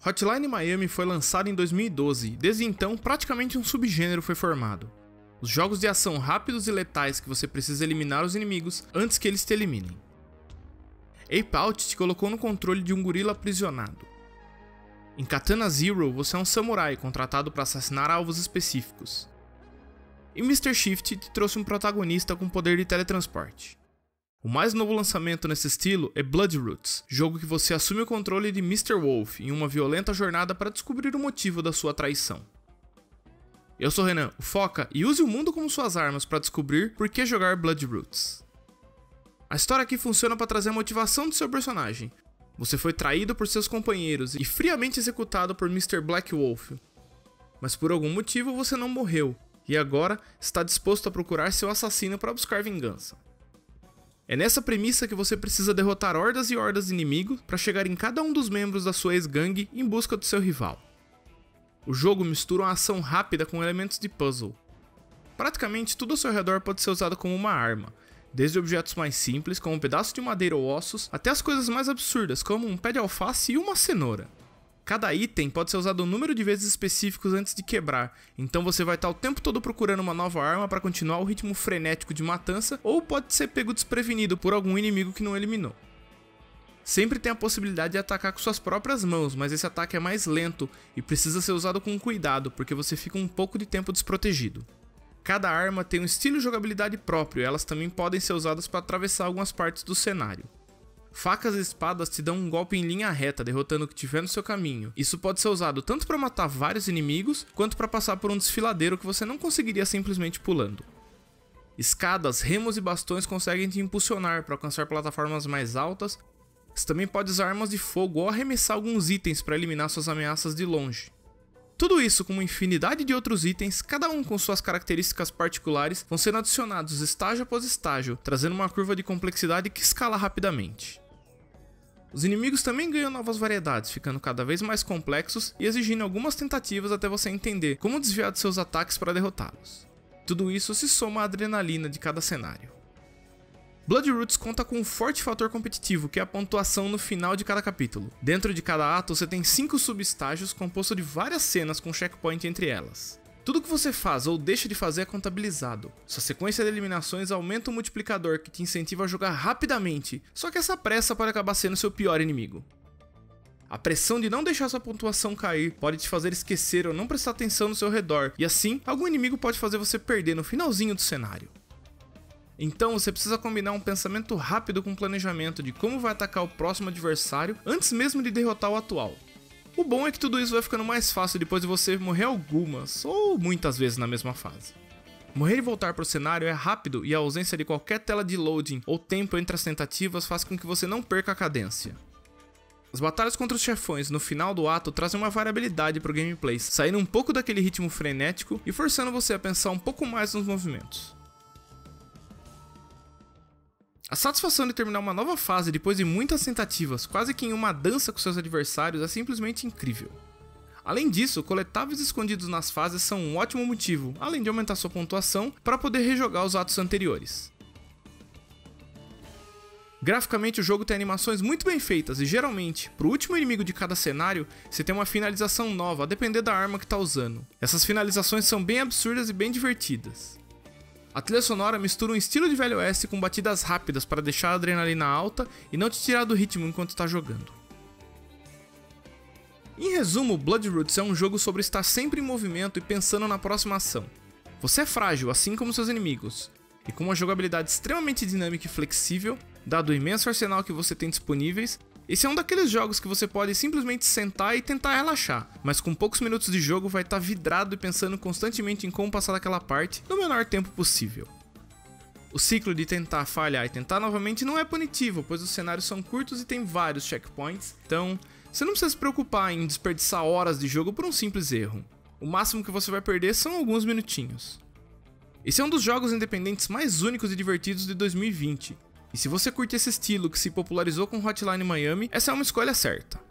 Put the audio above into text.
Hotline Miami foi lançado em 2012 e desde então praticamente um subgênero foi formado. Os jogos de ação rápidos e letais que você precisa eliminar os inimigos antes que eles te eliminem. Ape Out te colocou no controle de um gorila aprisionado. Em Katana Zero você é um samurai contratado para assassinar alvos específicos. E Mr. Shift te trouxe um protagonista com poder de teletransporte. O mais novo lançamento nesse estilo é Bloodroots, jogo que você assume o controle de Mr. Wolf em uma violenta jornada para descobrir o motivo da sua traição. Eu sou Renan, o Foca, e use o mundo como suas armas para descobrir por que jogar Bloodroots. A história aqui funciona para trazer a motivação do seu personagem. Você foi traído por seus companheiros e friamente executado por Mr. Black Wolf. Mas por algum motivo você não morreu, e agora está disposto a procurar seu assassino para buscar vingança. É nessa premissa que você precisa derrotar hordas e hordas de inimigos para chegar em cada um dos membros da sua ex-gangue em busca do seu rival. O jogo mistura uma ação rápida com elementos de puzzle. Praticamente tudo ao seu redor pode ser usado como uma arma, desde objetos mais simples, como um pedaço de madeira ou ossos, até as coisas mais absurdas, como um pé de alface e uma cenoura. Cada item pode ser usado um número de vezes específicos antes de quebrar, então você vai estar o tempo todo procurando uma nova arma para continuar o ritmo frenético de matança, ou pode ser pego desprevenido por algum inimigo que não eliminou. Sempre tem a possibilidade de atacar com suas próprias mãos, mas esse ataque é mais lento e precisa ser usado com cuidado, porque você fica um pouco de tempo desprotegido. Cada arma tem um estilo de jogabilidade próprio e elas também podem ser usadas para atravessar algumas partes do cenário. Facas e espadas te dão um golpe em linha reta, derrotando o que tiver no seu caminho. Isso pode ser usado tanto para matar vários inimigos, quanto para passar por um desfiladeiro que você não conseguiria simplesmente pulando. Escadas, remos e bastões conseguem te impulsionar para alcançar plataformas mais altas. Você também pode usar armas de fogo ou arremessar alguns itens para eliminar suas ameaças de longe. Tudo isso com uma infinidade de outros itens, cada um com suas características particulares, vão sendo adicionados estágio após estágio, trazendo uma curva de complexidade que escala rapidamente. Os inimigos também ganham novas variedades, ficando cada vez mais complexos e exigindo algumas tentativas até você entender como desviar de seus ataques para derrotá-los. Tudo isso se soma à adrenalina de cada cenário. Bloodroots conta com um forte fator competitivo, que é a pontuação no final de cada capítulo. Dentro de cada ato você tem 5 subestágios compostos de várias cenas com checkpoint entre elas. Tudo que você faz ou deixa de fazer é contabilizado. Sua sequência de eliminações aumenta o multiplicador que te incentiva a jogar rapidamente, só que essa pressa pode acabar sendo seu pior inimigo. A pressão de não deixar sua pontuação cair pode te fazer esquecer ou não prestar atenção no seu redor, e assim, algum inimigo pode fazer você perder no finalzinho do cenário. Então você precisa combinar um pensamento rápido com um planejamento de como vai atacar o próximo adversário antes mesmo de derrotar o atual. O bom é que tudo isso vai ficando mais fácil depois de você morrer algumas, ou muitas vezes na mesma fase. Morrer e voltar para o cenário é rápido e a ausência de qualquer tela de loading ou tempo entre as tentativas faz com que você não perca a cadência. As batalhas contra os chefões no final do ato trazem uma variabilidade para o gameplay, saindo um pouco daquele ritmo frenético e forçando você a pensar um pouco mais nos movimentos. A satisfação de terminar uma nova fase depois de muitas tentativas, quase que em uma dança com seus adversários, é simplesmente incrível. Além disso, coletáveis escondidos nas fases são um ótimo motivo, além de aumentar sua pontuação, para poder rejogar os atos anteriores. Graficamente o jogo tem animações muito bem feitas e geralmente, para o último inimigo de cada cenário, você tem uma finalização nova a depender da arma que está usando. Essas finalizações são bem absurdas e bem divertidas. A trilha sonora mistura um estilo de Velho Oeste com batidas rápidas para deixar a adrenalina alta e não te tirar do ritmo enquanto está jogando. Em resumo, Bloodroots é um jogo sobre estar sempre em movimento e pensando na próxima ação. Você é frágil, assim como seus inimigos, e com uma jogabilidade extremamente dinâmica e flexível, dado o imenso arsenal que você tem disponíveis, esse é um daqueles jogos que você pode simplesmente sentar e tentar relaxar, mas com poucos minutos de jogo vai estar vidrado e pensando constantemente em como passar daquela parte no menor tempo possível. O ciclo de tentar, falhar e tentar novamente não é punitivo, pois os cenários são curtos e tem vários checkpoints, então você não precisa se preocupar em desperdiçar horas de jogo por um simples erro. O máximo que você vai perder são alguns minutinhos. Esse é um dos jogos independentes mais únicos e divertidos de 2020. E se você curte esse estilo que se popularizou com Hotline Miami, essa é uma escolha certa.